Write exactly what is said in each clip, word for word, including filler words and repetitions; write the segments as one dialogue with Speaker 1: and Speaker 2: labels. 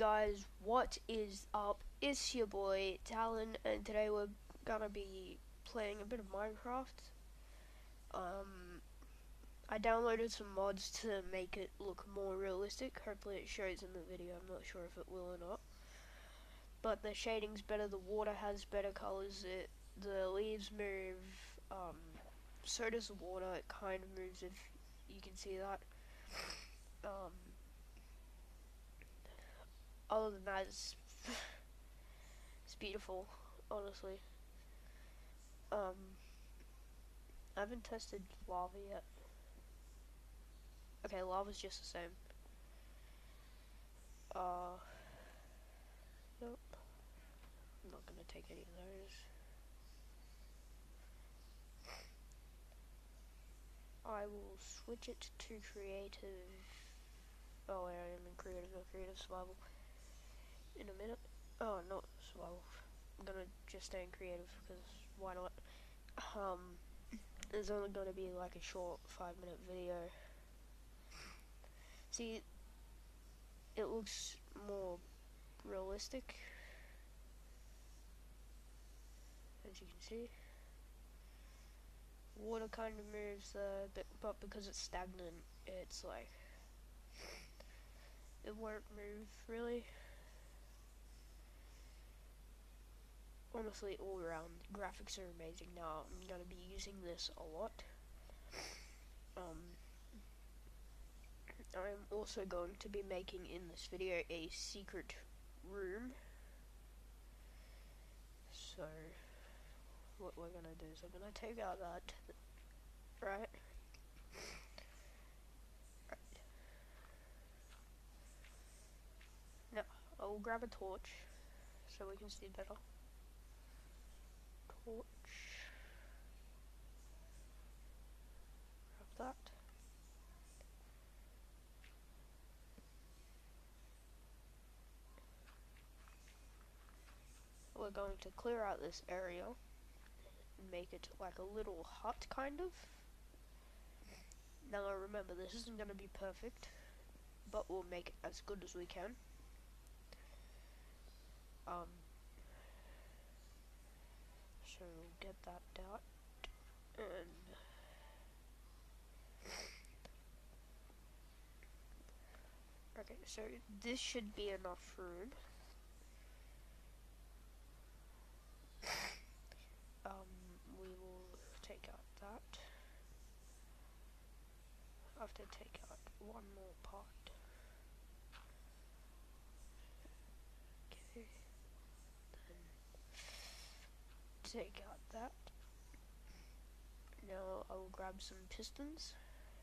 Speaker 1: guys, what is up? It's your boy Talon, and today we're gonna be playing a bit of Minecraft. Um, I downloaded some mods to make it look more realistic. Hopefully it shows in the video. I'm not sure if it will or not. But the shading's better, the water has better colors, it, the leaves move, um, so does the water, it kind of moves if you can see that. Um, other than that, it's, it's beautiful, honestly. Um, I haven't tested lava yet. Okay, lava's just the same. Uh, nope. I'm not gonna take any of those. I will switch it to creative. Oh, wait, I am in creative, not creative survival. In a minute. Oh, not survival. I'm gonna just stay in creative because why not? Um, there's only gonna be like a short five minute video. See, it looks more realistic, as you can see. Water kind of moves there, but, but because it's stagnant, it's like, it won't move, really. Honestly, all around, graphics are amazing. Now, I'm going to be using this a lot. Um, I'm also going to be making in this video a secret room. So, what we're going to do is I'm going to take out that, right? Right. Now, I will grab a torch so we can see better. Torch. Grab that. We're going to clear out this area and make it like a little hut, kind of. Now remember, this isn't going to be perfect, but we'll make it as good as we can. Um, so we'll get that dot, and okay, so this should be enough room. Um, we will take out that. I have to take out one more part. Okay, then take out that. Now I will grab some pistons.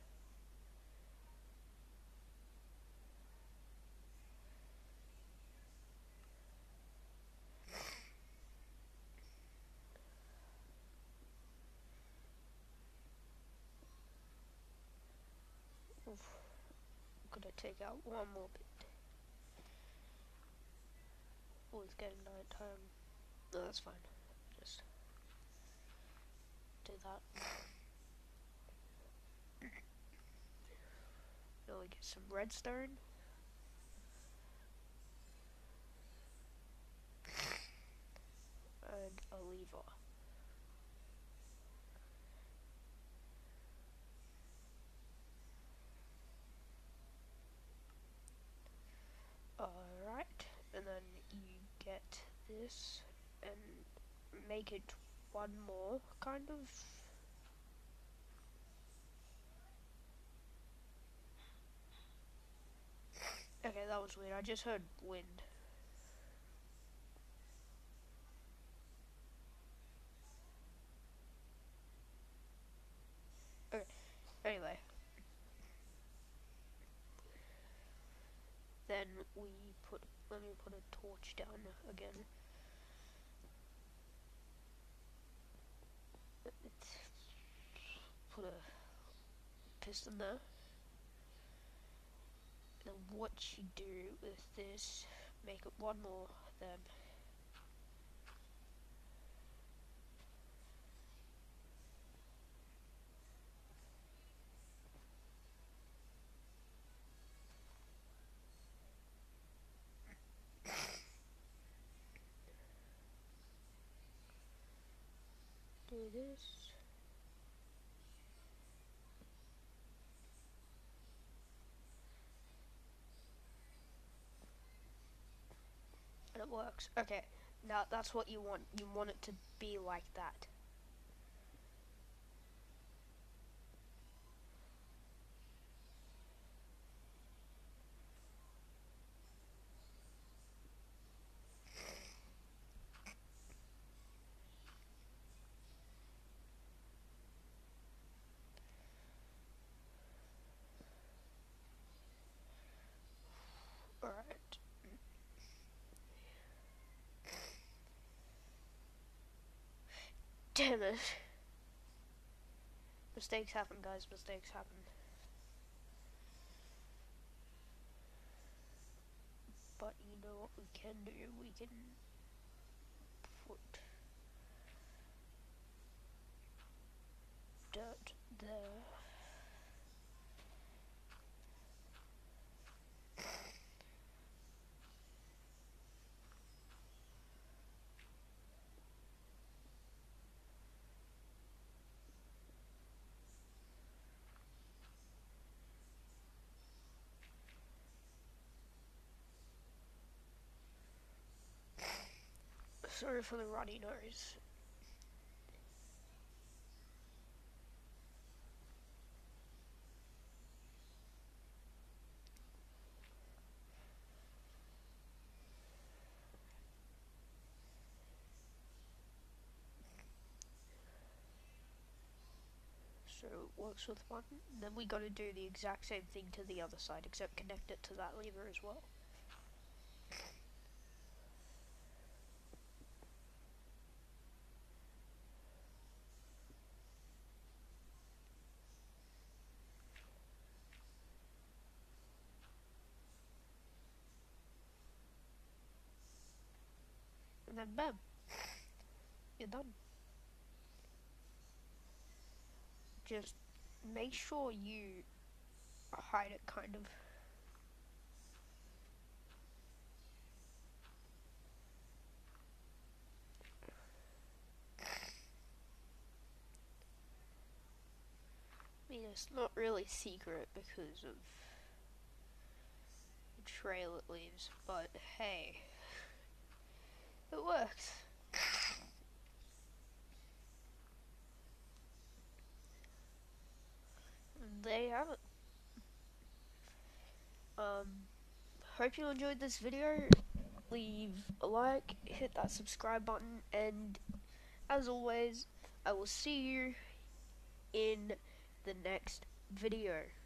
Speaker 1: Oof. I'm gonna take out one more bit. Oh, it's getting night time. No, that's fine. Just do that. Now we get some redstone. And a lever. Alright, and then you get this and make it one more, kind of. Okay, that was weird. I just heard wind. Okay, anyway. Then we put, let me put a torch down again. Let's put a piston there. And what you do with this, make it one more, then do this. And it works. Okay, now that's what you want. You want it to be like that. Alright. Damn it. Mistakes happen, guys. Mistakes happen. But you know what we can do? We can put dirt there. Sorry for the runny nose. So it works with one. Then we gotta do the exact same thing to the other side, except connect it to that lever as well. And then bam, you're done. Just make sure you hide it kind of. I mean, it's not really secret because of the trail it leaves, but hey, it works. And there you have it. Um, hope you enjoyed this video. Leave a like, hit that subscribe button, and as always, I will see you in the next video.